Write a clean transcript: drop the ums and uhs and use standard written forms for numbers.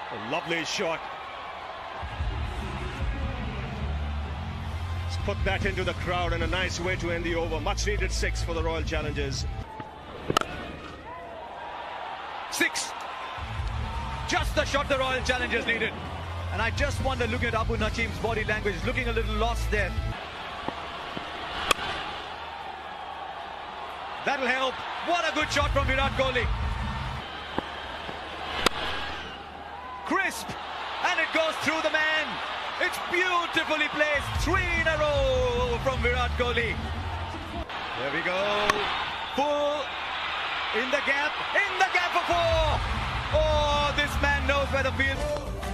A lovely shot. Let's put that into the crowd and a nice way to end the over. Much needed 6 for the Royal Challengers. 6. Just the shot the Royal Challengers needed. And I just wonder, looking at Abu Nacheem's body language, looking a little lost there. That'll help. What a good shot from Virat Kohli. Crisp. And it goes through the man. It's beautifully placed. 3 in a row from Virat Kohli. There we go. Full. In the gap for 4. Oh, this man knows where the field.